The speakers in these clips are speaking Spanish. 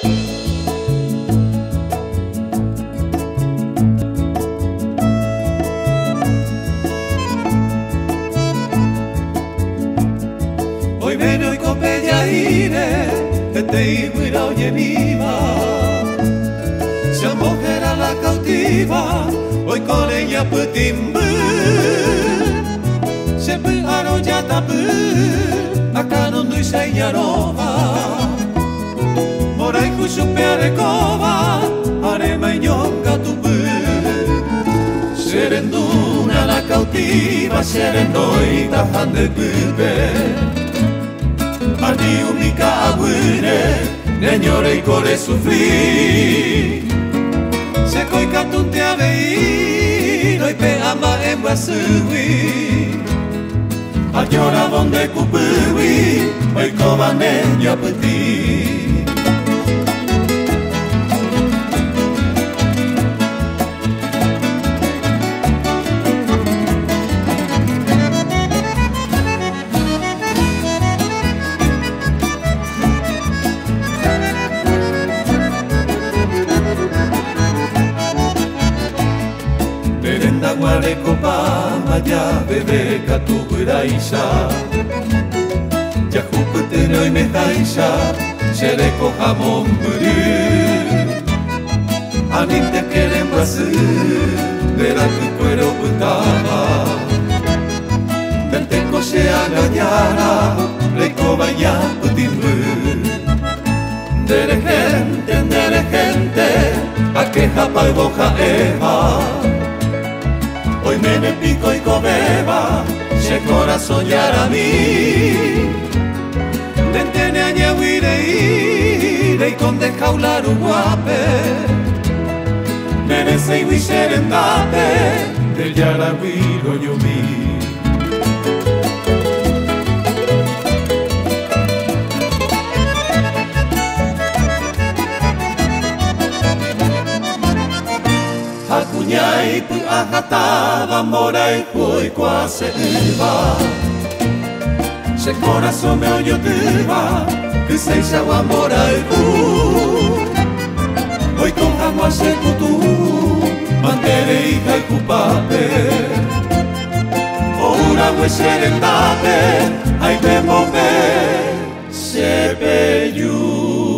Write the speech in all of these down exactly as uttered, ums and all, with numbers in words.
Hoy meno y copella ire, este iguira oye viva. Se mujer a la cautiva, hoy con ella putimbu. Se puaro ya tapu, acá no doy señarova. Morai kusupe arekova, arema inyonga tupu. Serenduna la cautiva, serendoi tahande pupe. Adi umika aguire, neñore y core sufrir. Se coi catunte a veir, hoy pe ama en Guasui. Añora donde cupui, hoy coma neña petit. Guare copa maya bebe katu iraisha. Ya jupetero y mejaisha, sereko jamón buru. Anite quieren Brasil, verá tu cuero putaba. Vente coche a gañara, reco baña putimbu. Dere gente, dere gente, a que japa y boja eva. Hoy me me pico y comeba, se corazón ya a mí. Dentene añahuire ire y con descaular un guape. Nene se y serendate, del yarahuiro yo mi. Akunyai pu akatava morai pui quase iva. Se corazón me oyo diva, que se isawa morai pu. Hoy con agua se kutu, mantere hija y cupape. Ora we serendate, ay me move, se peyu.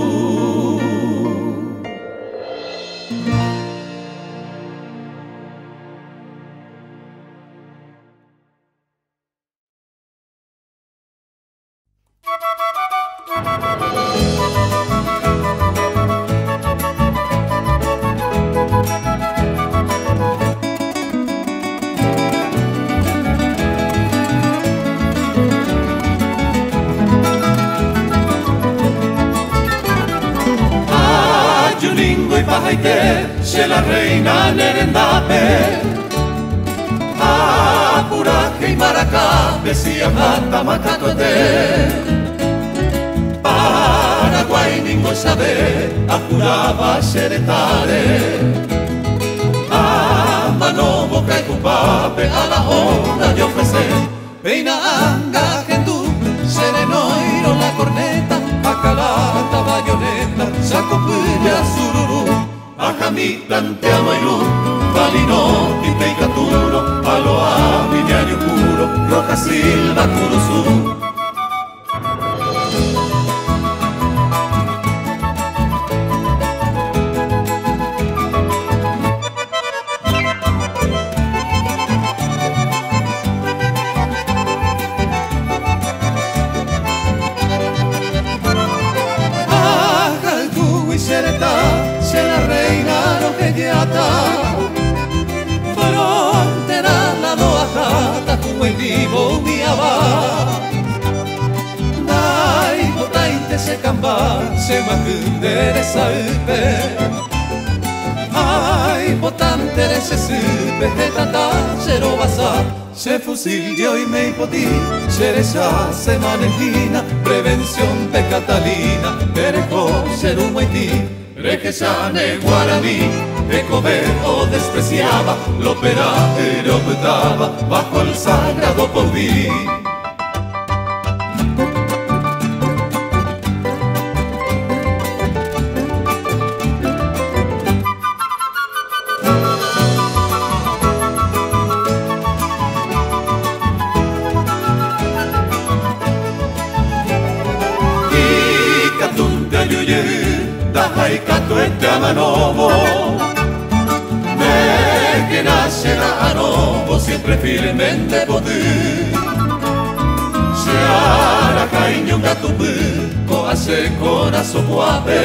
Se la reina Nerendape, Apuraje y Maracá, decía Mata Macatote. Paraguay ninguno sabe, apuraba Seretare. A mano boca y cupape, a la hora de ofrecer. Peina anga gendú, serenoiro la corneta, acalata bayoneta, saco puya sururú. Ajami planteamo y luz, valino y peicaturo, aloa, viñario puro, roja silva, curuzú. Frontera la doajata como el vivo viaba. Dai botainte se camba se macundere saupe. Ay botante de se supe tata se lo basa. Se fusil yo y me hipotí, Cereza se manejina, prevención de Catalina, Perejo ser un haití. Rejezane guaraní, de comer o despreciaba, lo pera y lo petaba bajo el sagrado porví. yuyu da haikato este amanovo. De que nace la anovo siempre firmemente poder. Se hará caiño gatupu, coase corazón guape.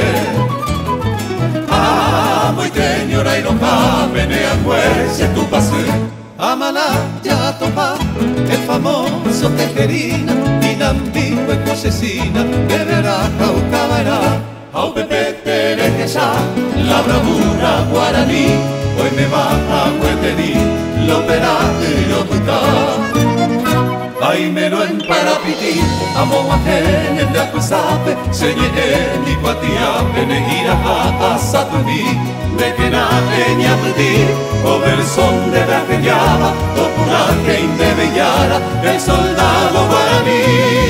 Amo y teñora y no cabe, ne angüese tu pase. Amalaya topa, el famoso tejerina, inambigua y cosecina, que verá caucabará, au pepe terequesa, la bravura guaraní, hoy me baja huetení, lo verá y lo tuta. Ay me lo emparapiti, amo guajen el de acusape, se llegue ni guatiape, ne gira a asatuni, de que na eña peti, o el son de la geniaba, o pura que indebellara, el soldado guaraní.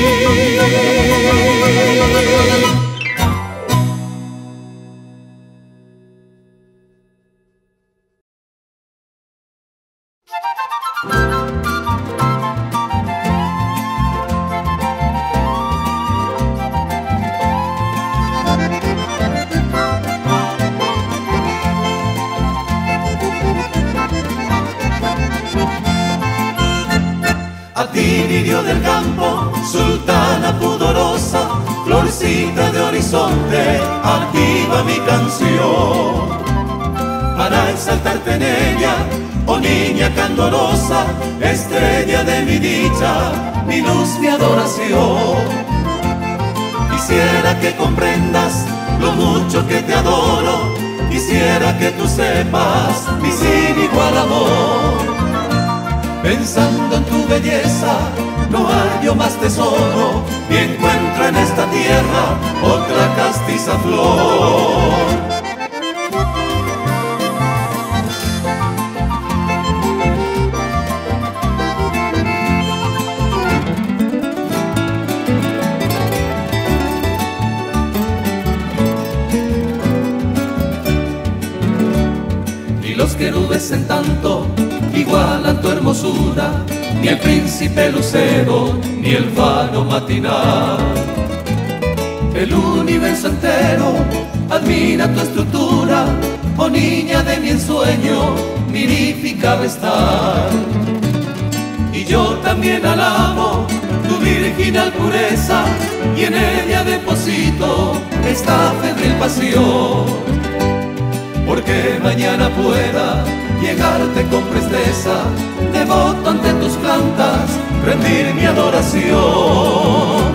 A ti lirio del campo, sultana pudorosa, florcita de horizonte, activa mi canción. Para exaltarte en ella, oh niña candorosa, estrella de mi dicha, mi luz, mi adoración. Quisiera que comprendas lo mucho que te adoro, quisiera que tú sepas mi sin igual amor. Pensando en tu belleza, no hallo más tesoro, ni encuentro en esta tierra otra castiza flor. Ni los querubes en tanto igualan tu hermosura, ni el príncipe lucero, ni el faro matinal. El universo entero admira tu estructura, oh niña de mi ensueño, mirífica estar. Y yo también alabo tu virginal pureza, y en ella deposito esta febril pasión. Porque mañana pueda llegarte con presteza, devoto ante tus plantas, rendir mi adoración.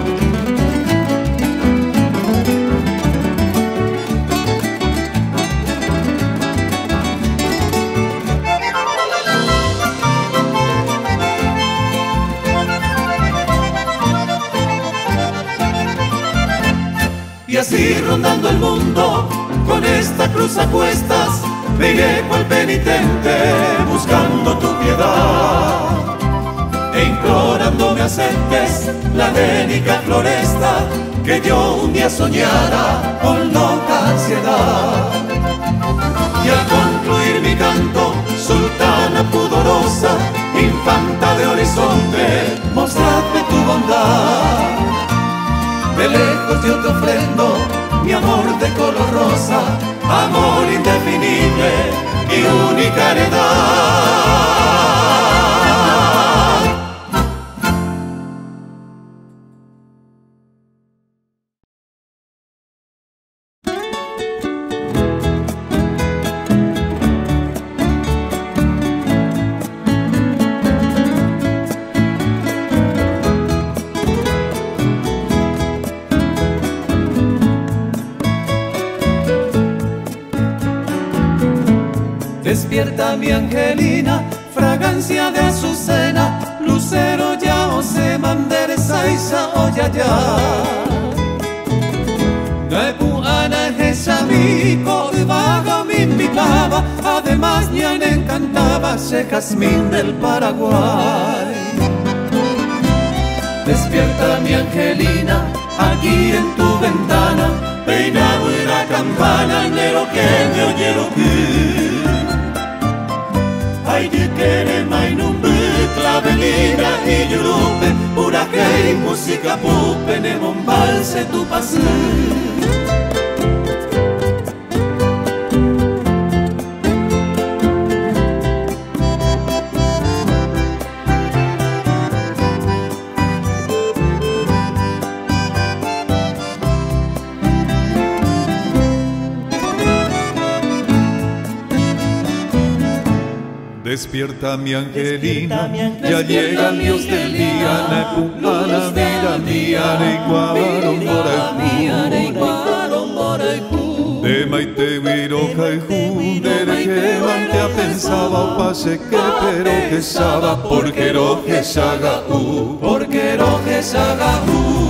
Y así rondando el mundo, con esta cruz a cuestas, me iré cual penitente buscando tu piedad e implorando me aceptes la délica floresta que yo un día soñara con loca ansiedad. Y al concluir mi canto, sultana pudorosa, infanta de horizonte, mostradme tu bondad. De lejos yo te ofrendo mi amor de color rosa, amor indefinible y única heredad. Despierta mi angelina, fragancia de azucena, lucero ya o se manderesa isa o ya ya. Gaipu ana jesamico y vaga me invitaba, además ya me encantaba ese jazmín del Paraguay. Despierta mi angelina, aquí en tu ventana, peina una campana, nero que me oye lo que. Ay, de querer mainumbe, clavelina y yurupe, pura que música pupe, ne bombalse tu pasé. Despierta mi angelina, ya llega el Dios del día, na pupana vida mía, recuaron moraiku. De maite viroja y junde de que mantea pensaba o pase que pero que saba, porque roje saga u, porque roje saga u.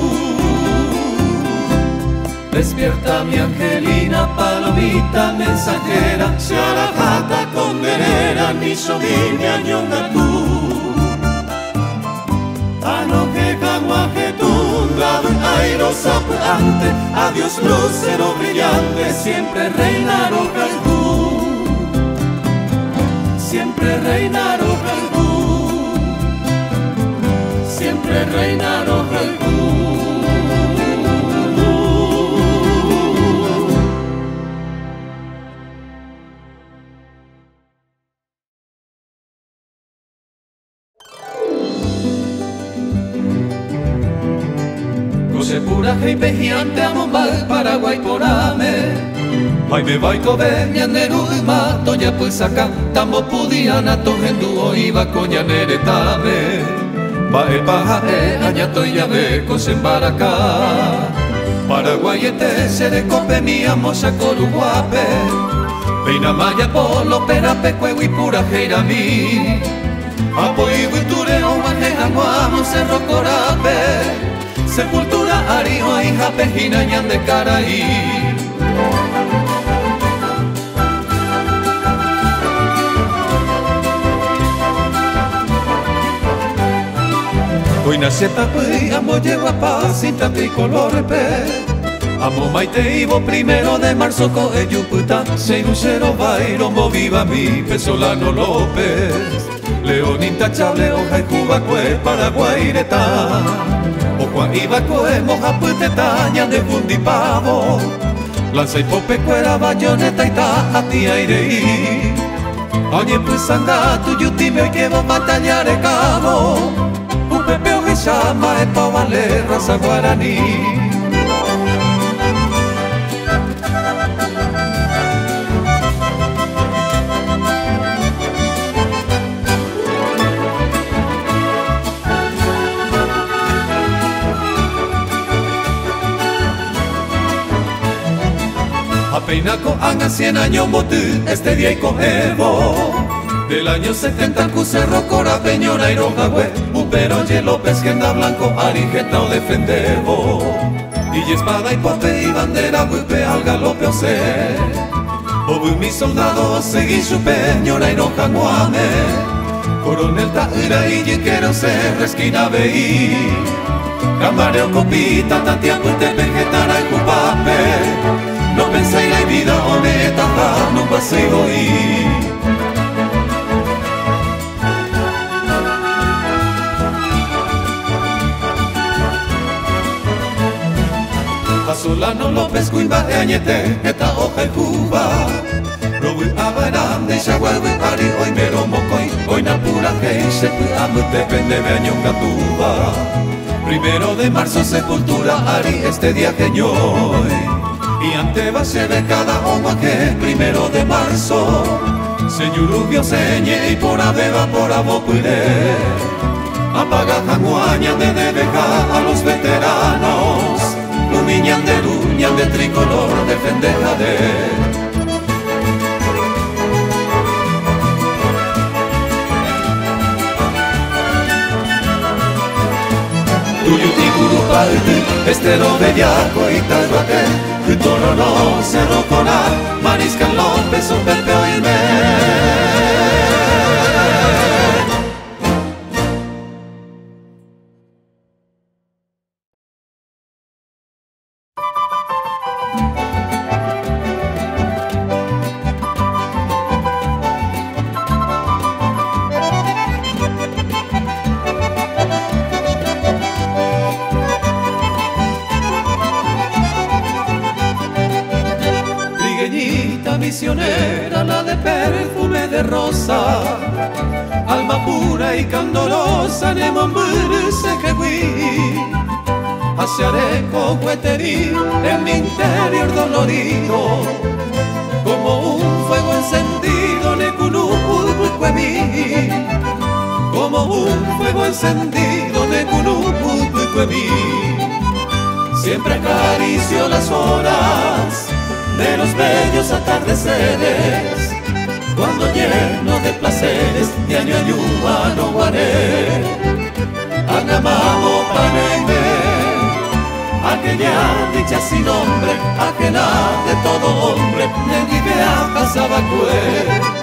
Despierta mi angelina, palomita mensajera, se arajata condenera, ni soguiña ñonga tú. Anoje caguaje tundado y airosa ante, adiós lucero brillante, siempre reina rojaljú, siempre reina rojaljú, siempre reina rojaljú. Puraje y pejiante a Mombal, Paraguay por ame. Ay me vai cobe, ñaneru mato ya pues acá, tambo pudiana tojendu iba coñanere tame. Bae paja e añato ya ve cosembaracá. Paraguay ete se de cope mi amosa coruguape. Peina maya polo perape cuegui puraje irami. Apoy viture o maje aguamo cerro corape. Sepultura ariho y japejina ñan de caraí. Hoy nace tapui, amo llego a paz, cinta tricolor pe. Amo maite ibo primero de marzo co eyuputa, seirucero bairombo viva mi Pesolano López. León intachable, hoja y cuba cue, Paraguaireta. Ojuan iba coe, moja putetaña de fundipavo. Lanza y pope cuera, bayoneta y ta, a ti aireí. Oye pues sanga, tu yutime que va batallar de cabo. Un pepeo que llama, es pa' valer raza guaraní. Peinaco haga cien años botu, este día y cojevo. Del año setenta Cucerro, Cora, Peñora y Rojagüe. Upero, Ye López, Genda Blanco, Arijeta o Defendevo. Y espada y pope y bandera, Huipe al galope o se. Obu mi soldado, seguí su Peñora y Rojaguame. Coronel Taira y Yiquero se resquina veí. Camareo, Copita, Tatia, Puente, Vegetara y Cupape. No penséis la vida o me etapa, no pasé hoy. Solano López Cuimba de Añete, esta hoja y Cuba. Robu Abaram de Chaguague, Ari, hoy mero mocoy, hoy napura que se amute pende de Añonga tuba. Primero de marzo sepultura, Ari, este día que ñoy. Y ante base de cada agua que primero de marzo. Señor Rubio señe y por abeba por abopure. Apaga jaguaña de debeja a los veteranos. Lumiñan de luñan de tricolor, defendeja de. Tuyuti Curupalti, Estero Bellaco y Talguaque, Toro no, Cerro Cora, Mariscal López, o Pepe Oilme. Misionera, la de perfume de rosa, alma pura y candorosa, Nemombirse que vi, hacia Areco, Hueterí, en mi interior dolorido, como un fuego encendido, Necunú, Huecuemí, encendido de cunuputu y cuemí. Siempre acaricio las horas de los bellos atardeceres, cuando lleno de placeres de año ayuda no guaré. Anamamo paneime, aquella dicha sin nombre, ajena de todo hombre, ni idea pasaba cue.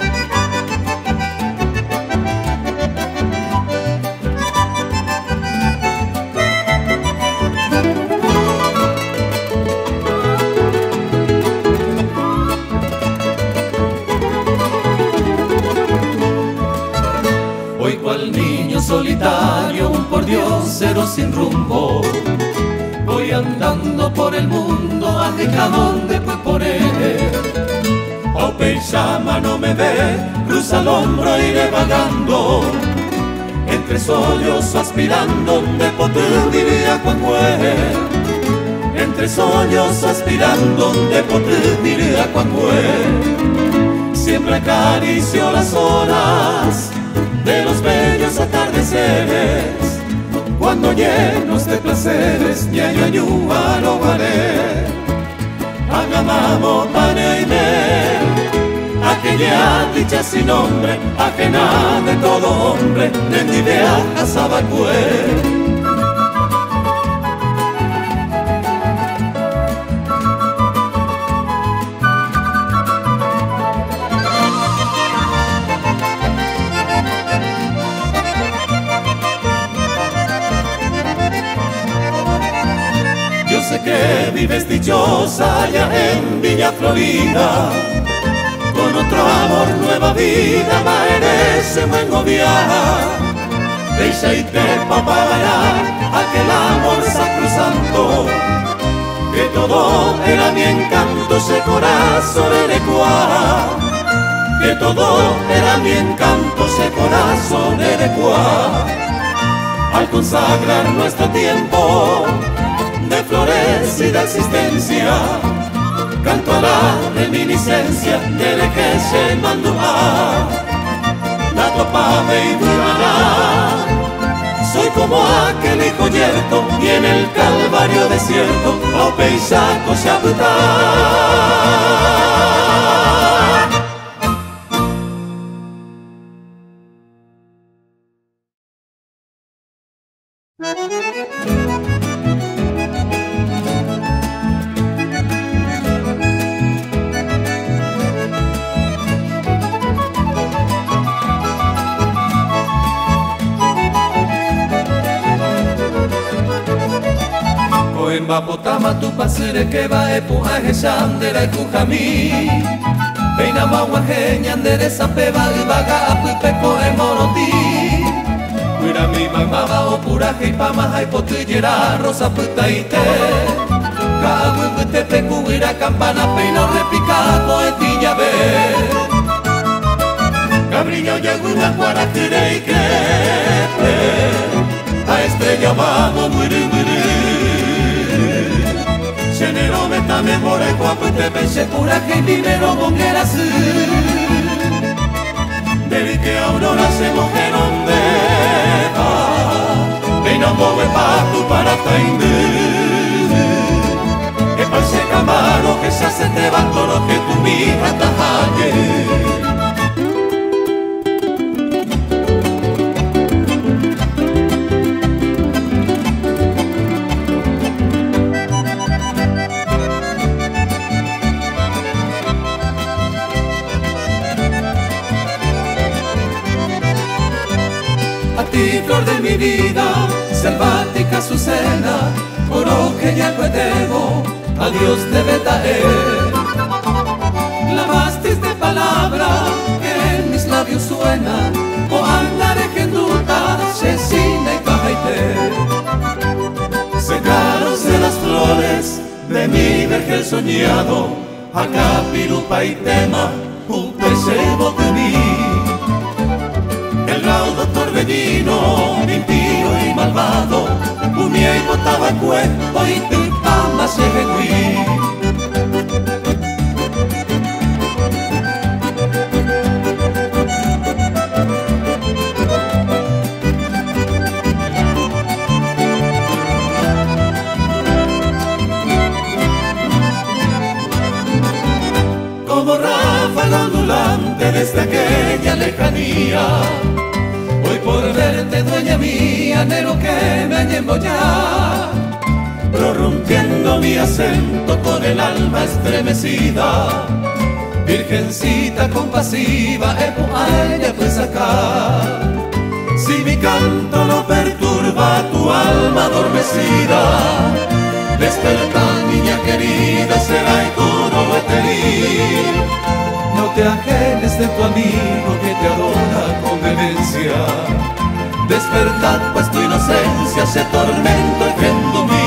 Hoy cual niño solitario, un por diosero sin rumbo, voy andando por el mundo, a donde pues por él. O Peixama no me ve, cruza el hombro, iré vagando entre sollos aspirando, de poder diría cuangue. Entre sollos aspirando, de poder diría cuangue. Siempre acaricio las horas de los bellos atardeceres, cuando llenos de placeres, ñaño ayuda lo haré. Agamamo paneime, aquella dicha sin nombre, ajena de todo hombre, de mi idea asabacue. Yo sé que vives dichosa allá en Villa Florida, con otro amor, nueva vida, merece buen gobierno. Deixa y te pa bailar aquel amor sacrosanto, que todo era mi encanto, ese corazón erecuá. Que todo era mi encanto, ese corazón erecuá. Al consagrar nuestro tiempo de florecida existencia, canto a la reminiscencia de la que se mandó a la topa y durará. Soy como aquel hijo yerto y en el calvario desierto o peisaco se abuta. En Bapotama tu pasire que va e puja heshandera e kujami Peina mawa heñandere sapeva y vaga a pupeco e moroti Cuira mi mamaba o pura heipama haipotillera rosa putaite Kagu te pecu ira campana peino repicado e tilla ve Cabrillo yaguna cuaratire y que a estrella vamos muri muri Genero meta memora y guapo te pensé pura que dinero bonguera su Deli que aurora se moje donde va Ven a mover pa' tu para tainde Que parece camaro que se hace te va todo lo que tu mija tajaye Flor de mi vida, selvática Azucena, oro que ya debo, adiós debe traer. La vastis de palabra que en mis labios suena, o andaré que duda, cecina y cajaite. Secaronse las flores de mi vergel soñado, acá pirupa y tema, un deseo de mí. El raudo torbellino, impío y malvado, unía y botaba cuerpo y tu pama se reguí. como ráfaga ondulante desde aquella lejanía. Hoy por verte, dueña mía, anhelo que me añemo ya, prorrumpiendo mi acento con el alma estremecida. Virgencita compasiva, ella pues acá. Si mi canto no perturba tu alma adormecida, desperta, niña querida, será y tú no veterí. No te ajenes de tu amigo que te adora con demencia. Despertad, pues tu inocencia se tormenta en mí.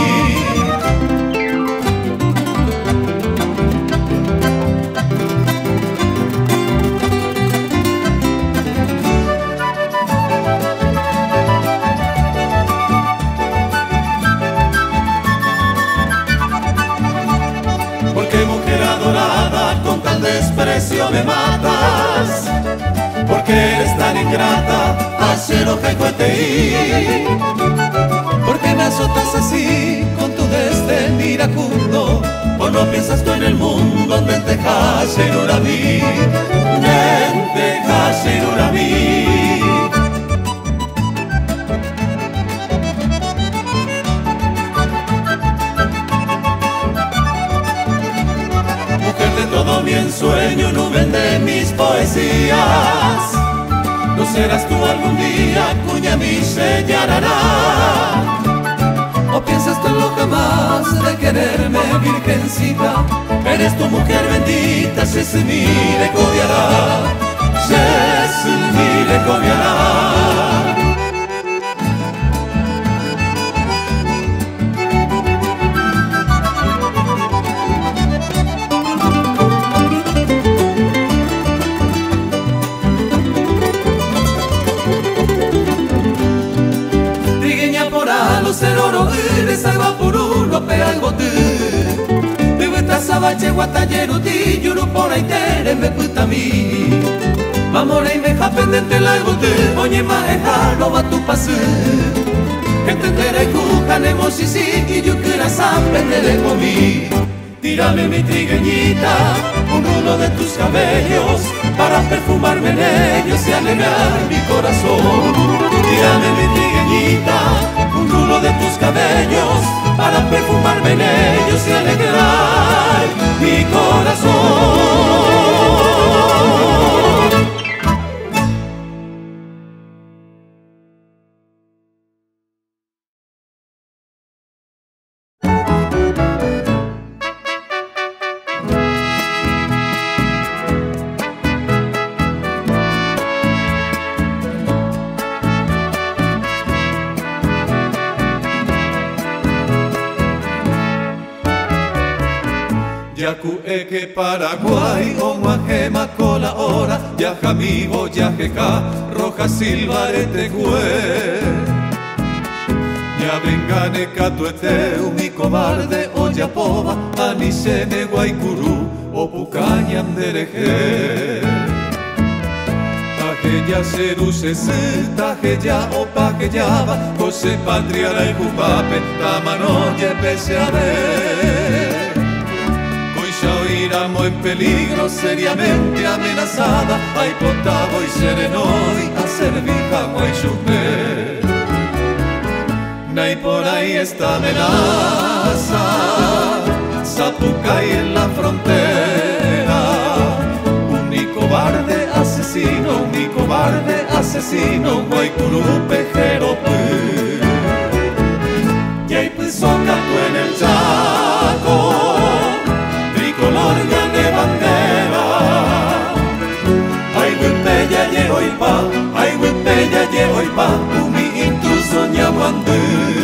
Porque mujer adorada, con tal desprecio me matas. Porque eres tan ingrata, acero que cueteí. Porque me azotas así con tu desdén iracundo. O no piensas tú en el mundo donde te hace Nurami, te hace Nurami. Todo mi ensueño, nube de mis poesías. ¿No serás tú algún día, cuña mi sellarará? ¿O piensas tú en lo jamás de quererme, virgencita? Eres tu mujer bendita, se se mire cobiará, se se mire cobiará. Ser oro de salva por uno pega el bote de vuestra sabache guatallero ti yuru por ahí tere me puta mi mamore y me ja pendente la bote oye maja no va tu pase gente entera y cujanemos y sí y yo quiera saber de comí. Tírame mi trigueñita un rulo de tus cabellos para perfumarme en ellos y alegrar mi corazón. Tírame mi trigueñita un rulo de tus cabellos para perfumarme en ellos y alegrar mi corazón. Yacu eke Paraguay, Omuajema cola hora, Yajamigo, Yajeca, Roja Silvarete Güe. Ya vengane Catueteu, mi cobarde, Oyapoba, Anisene Guaycurú, Opucañan Dereje. Tajeya Serusese, Tajeya Opajeyaba, José Patriara y Jupape, Tamanoye pese a ver. Ya oíramos en peligro, seriamente amenazada. Hay potabo y sereno y a servija guaychupe. Nay por ahí está amenaza, Zapucay en la frontera. Un cobarde asesino, un cobarde asesino, Guaycurú pejerope. Y hay pisoca en el Chaco, color de bandera. Ay, huipeya llevo y pa, ay, huipeya llevo y pa, umi intruso ñamuandú.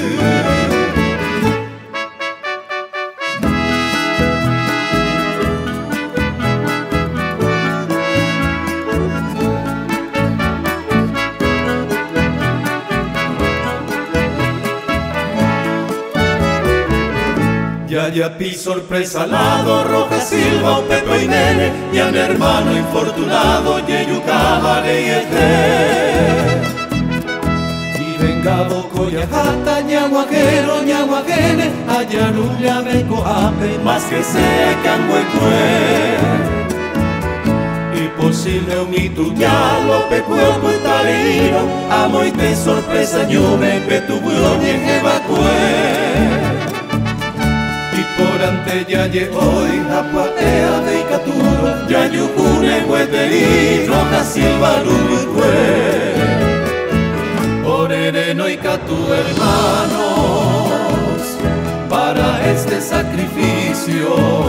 Ya ya pi sorpresa lado, Roja Silva, o Pepe y Nene, y a mi hermano infortunado, Yeyucabare y este. Y vengado Coyajata, Ñaguajero, Ñaguajene, Ayarulla, Becoape, más que sea Canguecue. meu mito ya lo pe cuerpo tareiro amo y te sorpresa yo me pe tu buñe evacue y por ante ya lle hoy apaea de caturo ya yucune huete roja silva lumicue orereno y catu hermanos para este sacrificio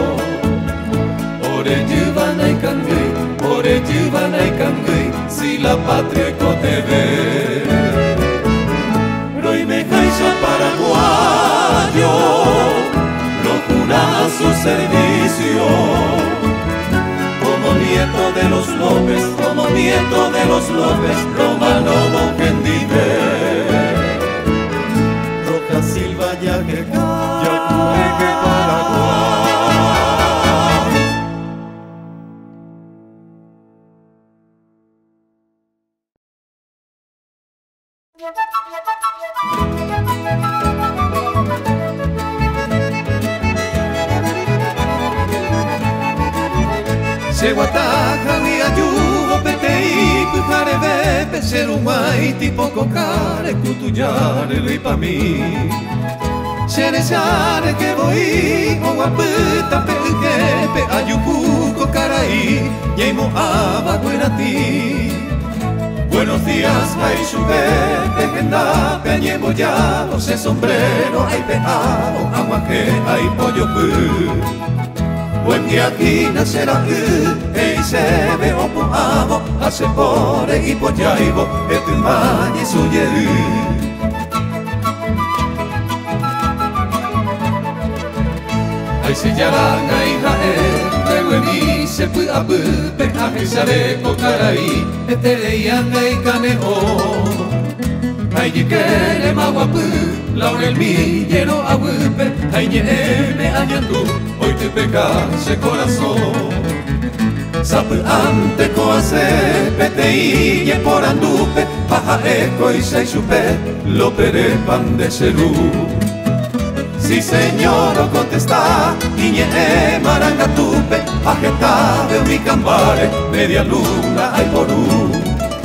ore yuvana y cangue ore yuvana y cangue si la patria te ve Roy me caixa paraguayo lo jura a su servicio como nieto de los López como nieto de los López romano Boquendive Roja Silva ya que ya que Paraguay. Se guataja y ayudo petei pujare bepe ser un guay tipo cocare cutuyare lui pa mi se ne sare que voy o guapita pe pe ayuku cocarai y mo aba ti buenos días hay subete que na pe llevo ya ese sombrero hay peado agua que hay pollo pu buen día aquí nacerá e se ve opo amo hace pore y pollaibo et mañe suye ay se yaranga hija e luego mi se puede apupe a que sabe cocarai etereianga y caneo ay ye que le maguapu laurel mi lleno agupe ay ye me añandu hoy te pecase corazón sape ante coase petei ye por andupe paja eco y se supe lo pere pan de serú si señor o contesta y ye marangatupe ajeta de mi cambare media luna hay por un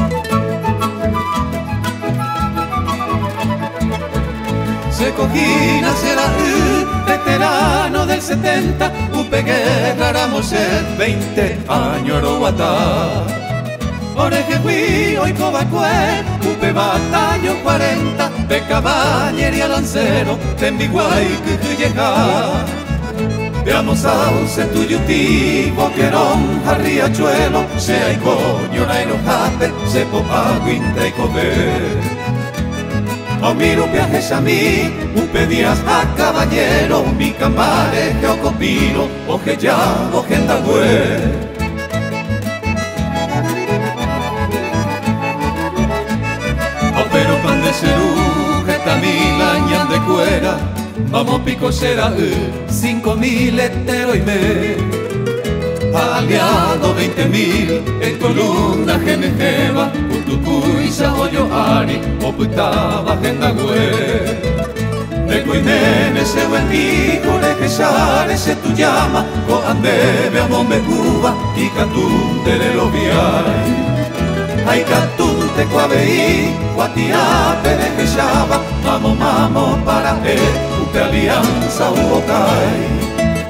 se cojina será veterano del setenta upe guerra éramos el veinte años Oroguatá oreje fui hoy cobacue upe batallo cuarenta de caballería lancero de mi guay que llega veamos sauce tuyuti boquerón arriachuelo se hay coño na enojate se popa guinta y comer o miro viajes a mí, un pedías a caballero, mi cambare que ocopino, o que ya, o que andagüe. O pero pan de serú, que tamil añan de cuera, vamos pico será cinco mil hetero y me. Aliado veinte mil en columna genejeva Utucuisa o Yoari o Putaba Gendagüe de Coinene se buen hijo de Gesare se tu llama co andebe a Mombecuba y Catunte de Lobiay ay Catunte coabeí Guatiape de Gesaba mamo mamo para él Upe alianza hubo cae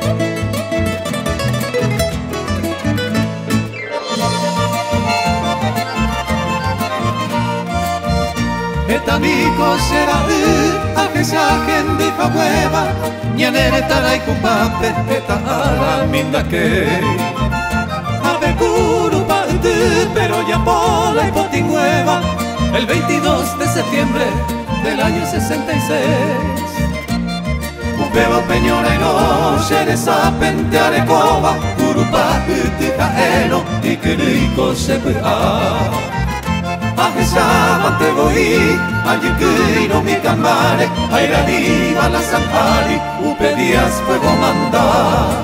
Etamico será a que se agende pa hueva ñanere taray cupape eta ala minda que ave puro pa pero ya pola y potingüeva el veintidós de septiembre del año sesenta y seis Upeba peñora y no se desapente arecoba Urupa uticaeno y que rico se pea Ajesaba te voy, allí que no mi camare, airani va la zampari, upe días fuego mandar.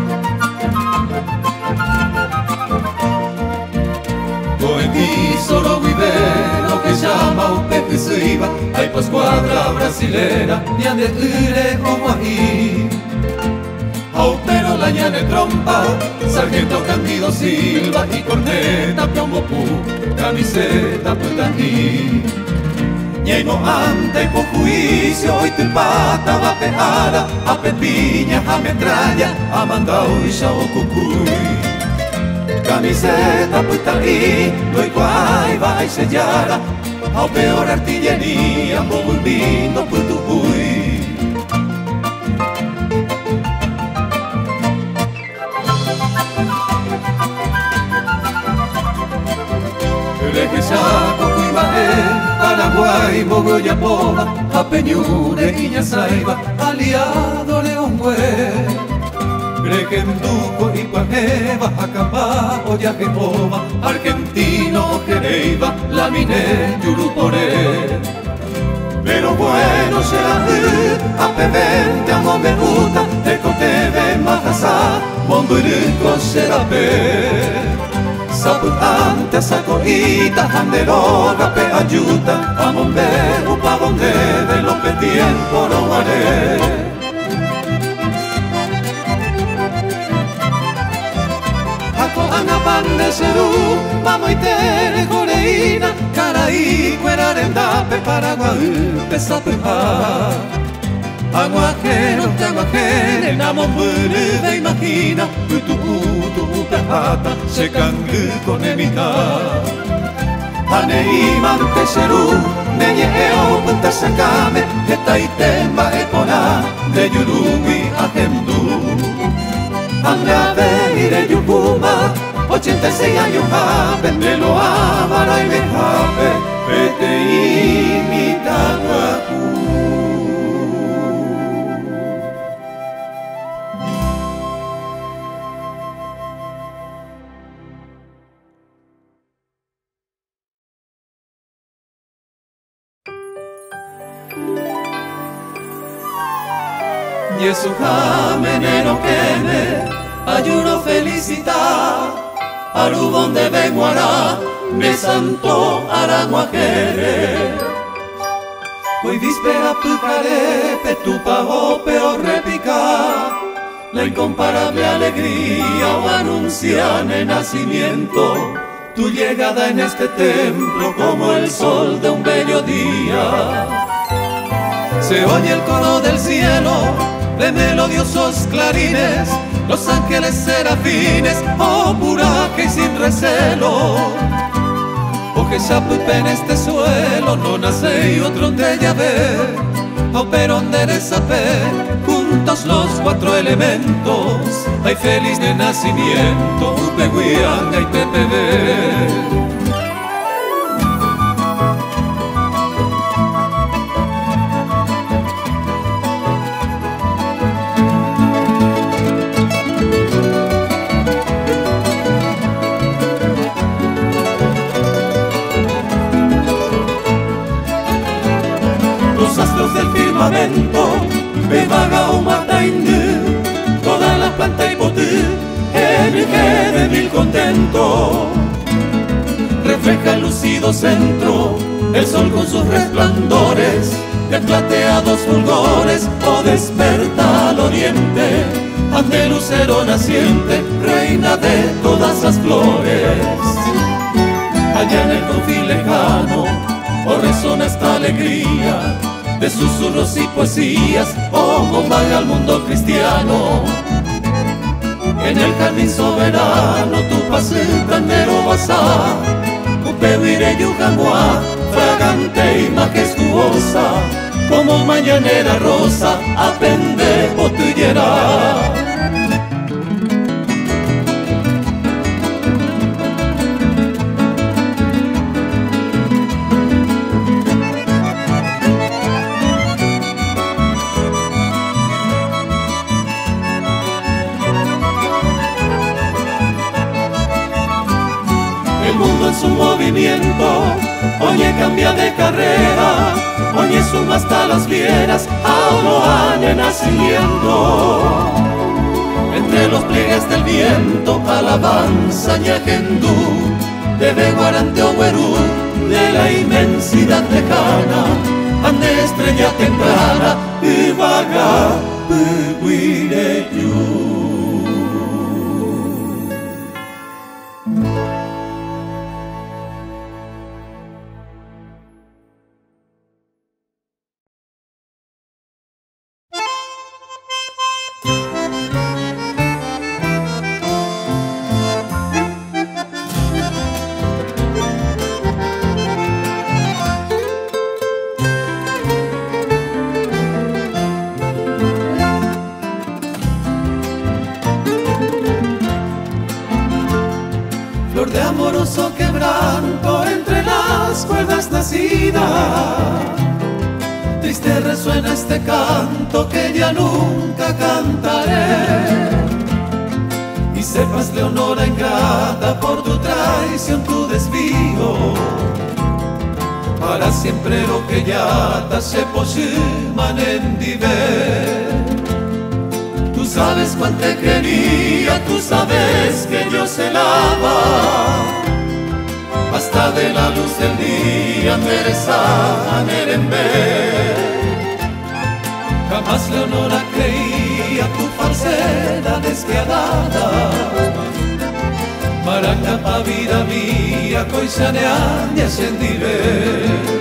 Coetí solo vive lo que llama upe que se iba, hay pues cuadra brasilera, ni ande ire como ahí. Au pero la ñane trompa, Sargento Candido Silva y corneta Piombo Pu, camiseta putaní. Ñeimo ante y por juicio, hoy tu pata va pejada, a pepiña, a metralla, a mandao y chao cucuy. Camiseta putaní, no hay guay, va y sellara, a peor artillería, bobo y lindo putupuy. Reque Chaco, Cuibaé, Paraguay, Mogollapova, Apeñure, Iñazaiba, Aliado, León Güey. Requenduco, Ipanema, Acambá, Oyajeova, Argentino, Jereiva, Laminé, Yuruporé. Pero bueno será ir a Pevente, a Mombejuta, Ecoteve, Majasá, Momburico, Serapé. Saputante, sacoita, janderoga, peayuta, a Mombeju, pa' donde de lo que tiempo no haré. Pan de Cerú, Mamo y Tere, Joreína, Caraí, Cuerarendape, Paraguay, Pesapujá. Aguajero, Taguajere, Namomburu, de Imagina, Putuputu, Upejata, Secangu, Conemita. Aneíman, Tecerú, Neñeo, Punta Sacame, Etaitemba, Epona, de Yurubi, Ajendú. Andrade, Ire, Yucuma, ochenta y seis años jape, me lo amara y me jape, vete imitando a Yesu jame neno queme, ayuno felicitar, arubón de Benguará, me santo araguajere. Hoy víspera pucaré, petupa o peor repicar, la incomparable alegría o anuncian el nacimiento, tu llegada en este templo como el sol de un bello día. Se oye el coro del cielo de melodiosos clarines, los ángeles serafines, oh puraje y sin recelo. O que Chapupe en este suelo no nace y otro de Yahvé, o perón de Resapé, juntos los cuatro elementos, hay feliz de nacimiento, Upe, Huianga y Tepebé. Del firmamento, Bevaga o Mataindú, toda la planta y potú, elige de mil contento. Refleja el lucido centro, el sol con sus resplandores, de plateados fulgores, o desperta al oriente, ante lucero naciente, reina de todas las flores. Allá en el confín lejano, o resona esta alegría, de susurros y poesías, oh bombaga al mundo cristiano. En el jardín soberano tu pasitandero basá, Upevire Yucamua, fragante y majestuosa, como mañanera rosa, apende potuyera. En su movimiento, oye cambia de carrera, oye suma hasta las fieras, ahora de nacimiento. Entre los pliegues del viento, alabanza ñagendú, de Beguarante o Huerú, de la inmensidad lejana, ande estrella temprana, y vaga, puireyu. borde amoroso quebranto entre las cuerdas nacidas. Triste resuena este canto que ya nunca cantaré. Y sepas, Leonora ingrata, por tu traición, tu desvío, para siempre lo que ya te se posiman en diver. Tú sabes cuánto te quería, tú sabes que yo celaba, hasta de la luz del día merezaban en ver. Jamás, Leonora, creía tu falsedad despiadada, Maraca pa vida mía, coisanean y ascendiré.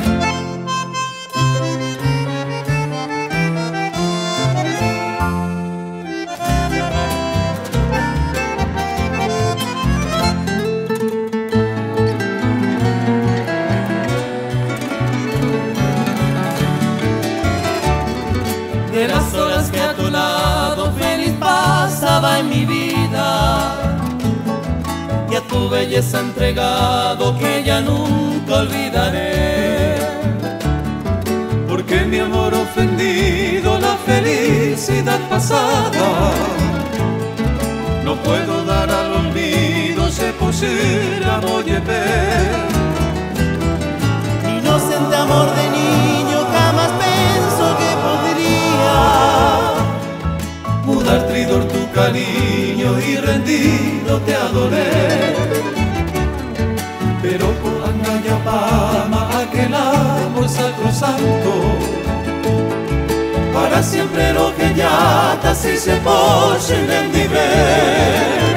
De las horas que a tu lado feliz pasaba en mi vida, y a tu belleza entregado que ya nunca olvidaré. Porque mi amor ofendido la felicidad pasada no puedo dar al olvido, se pusiera voy a ver. Inocente amor de niño, jamás pensó que podría mudar tridor tu cariño y rendido te adoré. Pero por angaya pama aquel amor sacrosanto, para siempre lo que ya casi se posible en vivir.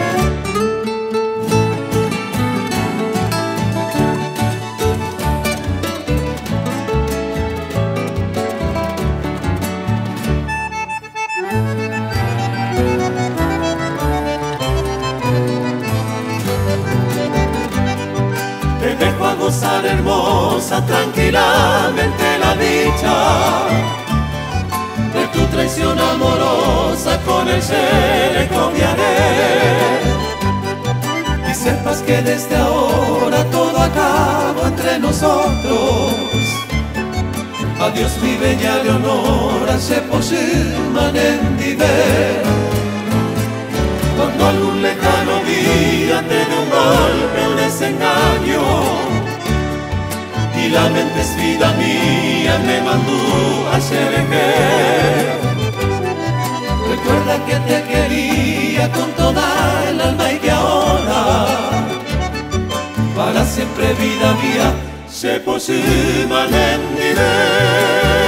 Gozar hermosa tranquilamente la dicha de tu traición amorosa, con el ser confiaré. Y sepas que desde ahora todo acaba entre nosotros. Adiós mi bella Leonora, se posiman en diver. Cuando algún lejano día te dé un golpe, un desengaño, y la mente es vida mía, me mandó a ser. Recuerda que te quería con toda el alma y que ahora para siempre vida mía se posiman en diver.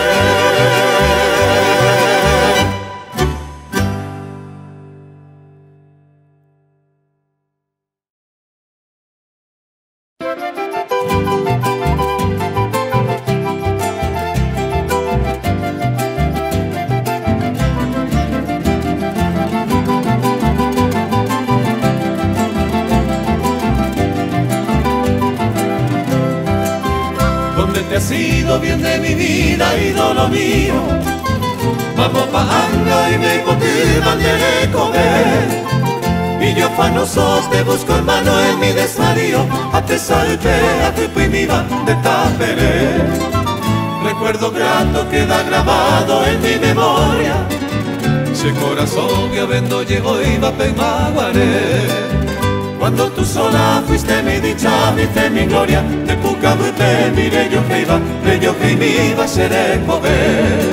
Ha sido bien de mi vida, ídolo mío. Vamos pa' Anga y me contigo de comer. Y yo afanoso te busco hermano en mi desvarío. A te salve, a tu primiva de taperé. Recuerdo grato queda grabado en mi memoria. Ese corazón que vendo llegó y va pe maguaré. Cuando tú sola fuiste mi dicha, mi fe, mi gloria, de puca te miré yo que iba, de yo que me iba a ser mover.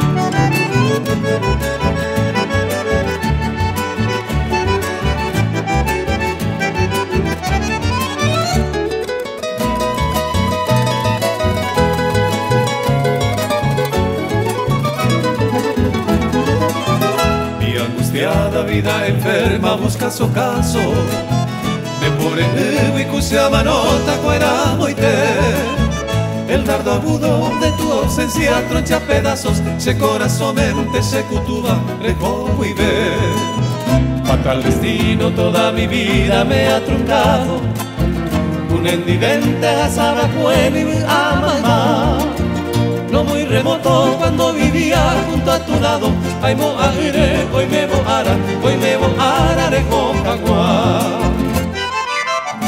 Mi angustiada vida enferma busca su caso. Por el y cusiama nota cuera moite. El dardo agudo de tu ausencia troncha pedazos, se corazón mente se cutuba, recojo y ver. Fatal destino toda mi vida me ha truncado. Un endivente asaba cueli a mamá. No muy remoto cuando vivía junto a tu lado. Ay mo aire, hoy me voara, hoy me voara de Jocagua.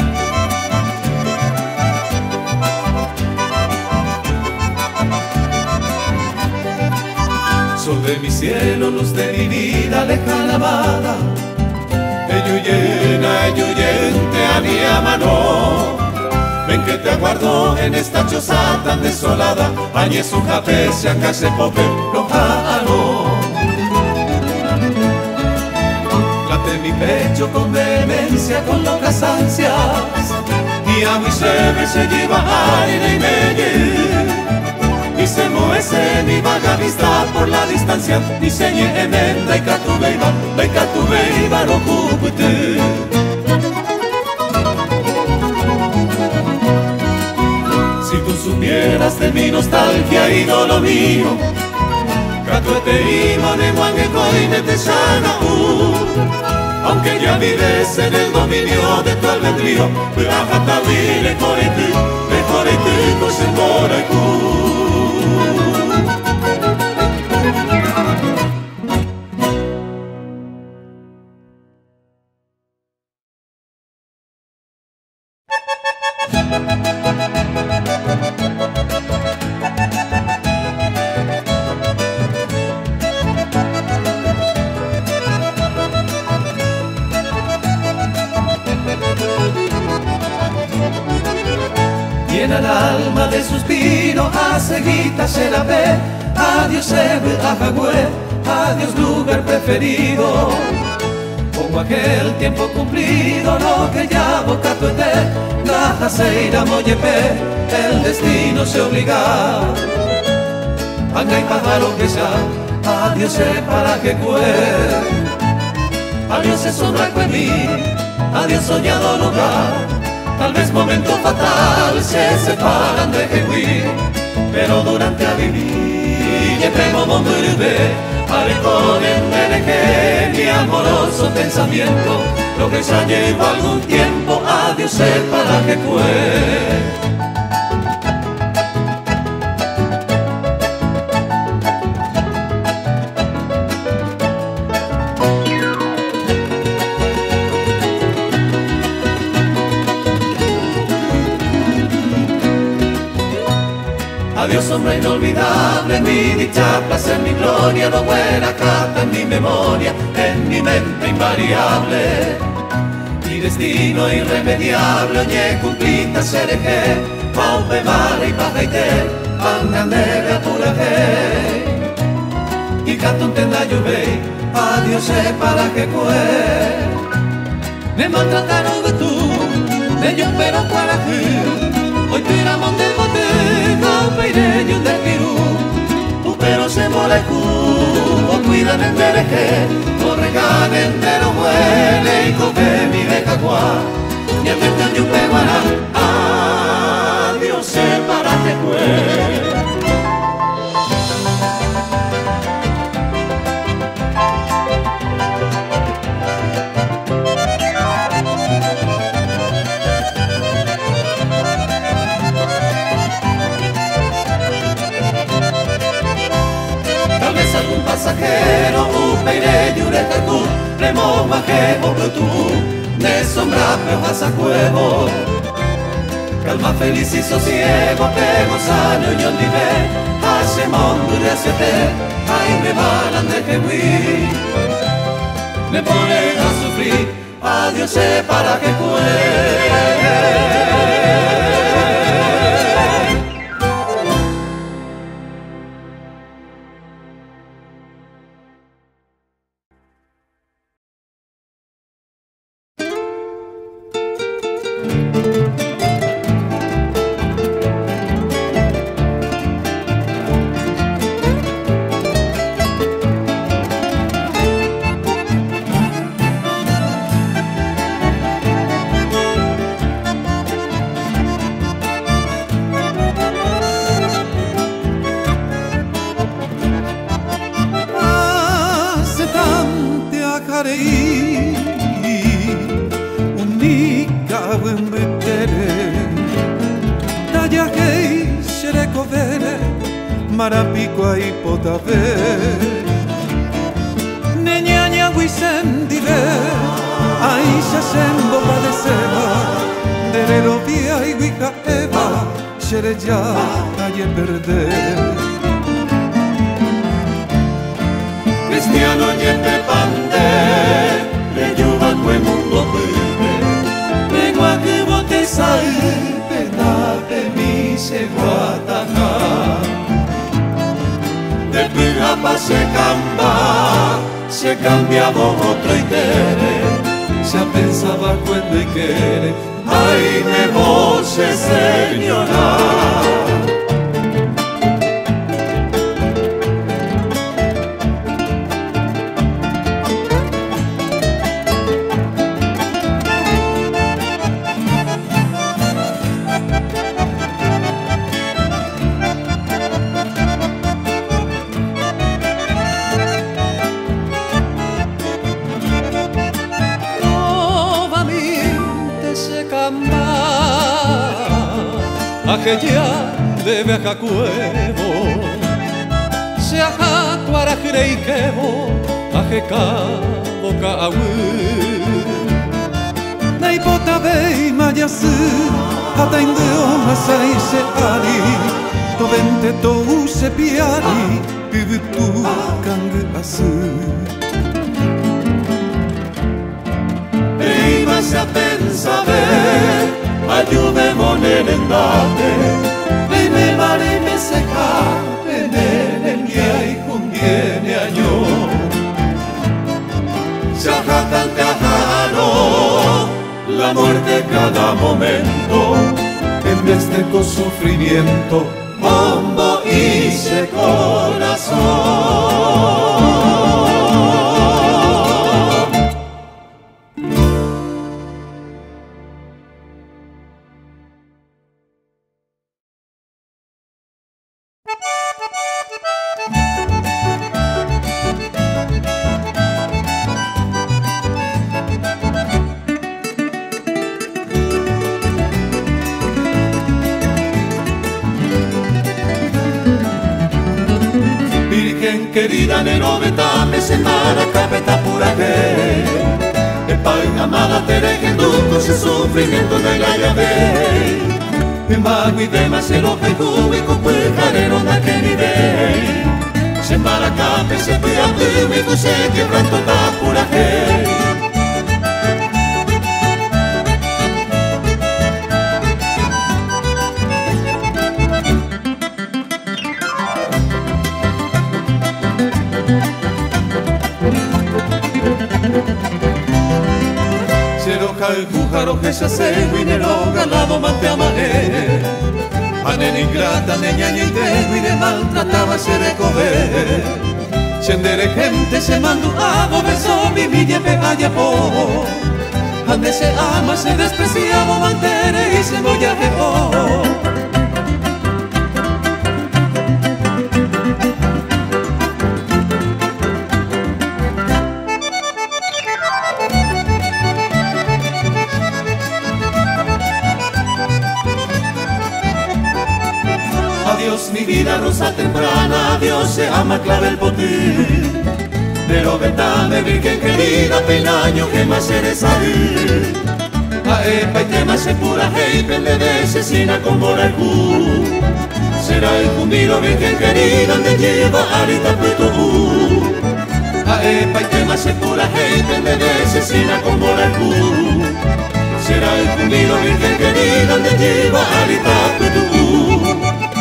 cielo, luz de mi vida, lejana amada. Eyuyena, eyuyente a mi amano. Ven que te aguardo en esta choza tan desolada. Añez un jape, se acá se pope, lojano. Late mi pecho con vehemencia, con locas ansias. Y a mi ser se lleva aire y melle. Y se muece mi vaga vista por la distancia. Y señe enenda y catubeiba, y catubeiba no cúpete. Si tú supieras de mi nostalgia y dolor mío, catuete y maneguangue coine te sana. Aunque ya vives en el dominio de tu albedrío, Bajatawi le corete, le corete, cosembora y cu. Llena el alma de suspiro, hace guita se la ve. Adiós Sebe, Ajagüe, adiós lugar preferido. Como aquel tiempo cumplido, lo que ya boca tuete, Gaja se irá moyepe, el destino se obliga. Anga y pájaro que ya, adiós se para que cue. Adiós se sombra en mí, adiós soñado lugar. Tal vez momento fatal se separan de Jehuí, pero durante a vivir y como muerde, aleconen de mi amoroso pensamiento, lo que ya lleva algún tiempo, adiós para que fue. Adiós sombra inolvidable, mi dicha, placer, mi gloria, no buena cata en mi memoria, en mi mente invariable. Mi destino irremediable, oye, cumplita sereje, paupe, mare y pajaite, pangandere apuraje. Y canto un tenda lluvei, adiós se para que cue. Me maltrataron de tú, de yo pero para ti, hoy tiramos del bote. Peirello del Kirú, pero se mola el cu, o cuidan en dereje, o regan en dero muele y come mi de caguá, y el vente de un peguará, adiós se para que fue. Algún pasajero, un peire y un etercú, remo maje o plutú, de sombra peojas a cuevo. Calma feliz y sosiego, pego sano y olive, hace mongo de acete, ay me balan de jehuí. Me ponen a sufrir, adiós se para que cue. Marapico y potave Neñaña Wisendive Aisha Sembo Padeceba Derero Via y Wika Eva Shereya Calle Verde cristiano y el pepande, le yuba el mundo pide, vengo a que bote sae, petate mi se guataja, de pigapa se camba, se cambiaba otro y quiere, se pensaba cuando y quiere, ay me voce señora. Aquella de viaja cuevo, se aja cuarajre y quebo, aje cabo cahui. Naipota vei mayasu, hata indeo masai se ari, to vente to use piari, pivutu kangu asu. Ei masa pensa ver, ayude monerendate, lei me vale me seca, venene el día y conviene año. Se ajatan cajano, la muerte cada momento, en vez de con sufrimiento, bombo hice corazón. Querida neroveta, me semana capeta pura que el pai amada tereje duco se sufrimiento de la llave. El mago y demás se lo pejú y con pujarero na que nivel. Se para cape se pia público se quebranto da pura que. El jujaro que se hace guinero ganado mate amare Anen ingrata neña y de de maltrataba se de coger Sendere gente se mandó a beso mi mille pe vaya po Ande se ama se despreciaba mantere y se voy a jepo Adiós mi vida rosa temprana, adiós se ama clave el botín. Pero ventame virgen querida, penaño que más eres salir. A epa y tema se pura hey, pende de asesina con borajú. Será el cumiro virgen querida, donde lleva arita puto. A epa y tema se pura hey, pende de asesina con borajú. Será el cumiro virgen querida, donde lleva arita puto.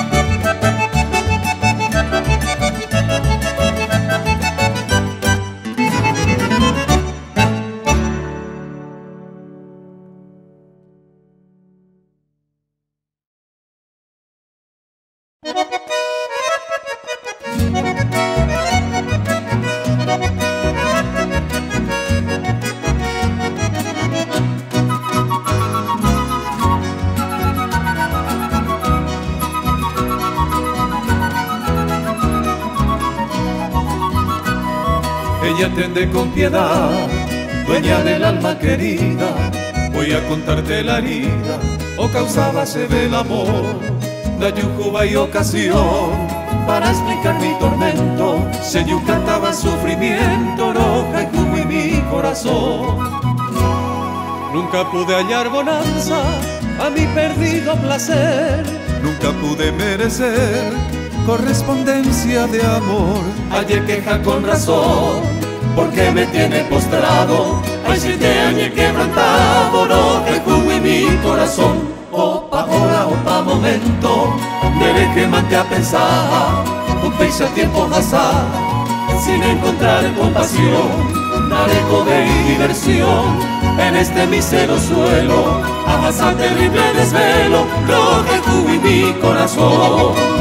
Ella atiende con piedad, dueña del alma querida. Voy a contarte la herida, o causaba se ve el amor. Da yucuba y ocasión, para explicar mi tormento. Se yo cantaba sufrimiento, roja y cumi mi corazón. Nunca pude hallar bonanza a mi perdido placer. Nunca pude merecer correspondencia de amor. Ayer queja con razón, porque me tiene postrado. Hay siete años quebrantado, no te jugo mi corazón. Opa, hora, opa, momento, debe quemarte a pensar. Un peixe tiempo pasar, sin encontrar compasión. Daré cobe y diversión en este mísero suelo. A pasar terrible desvelo, lo que jugo en mi corazón.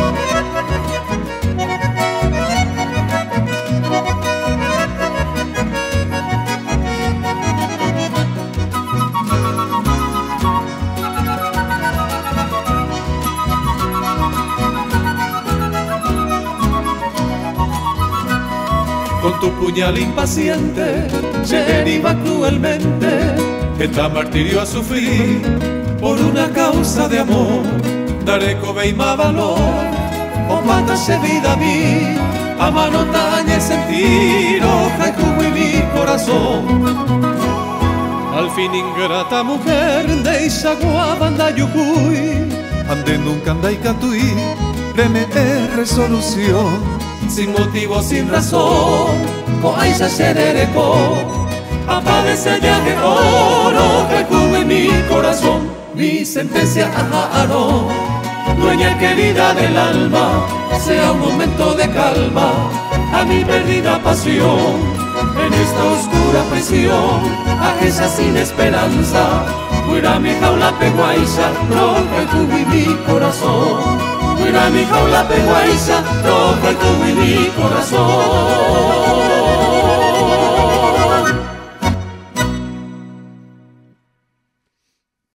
Con tu puñal impaciente se heriba cruelmente, que tan martirio a sufrir por una causa de amor. Daré cobe y más valor, o mándase vida a mí, a mano tañe sentir, hoja y jugo y mi corazón. Al fin ingrata mujer, deixa guabanda yucuy, ande nunca anda y catuí, deme resolución. Sin motivo, sin razón, coaisa se derecó, aparece ya de oro, que jugo en mi corazón. Mi sentencia ajaró, dueña querida del alma, sea un momento de calma a mi perdida pasión. En esta oscura prisión, ajesa sin esperanza, fuera mi jaula peguaisa, roja y jugo en mi corazón. Mira mi jaula peguaisa, roja y jugo en mi corazón.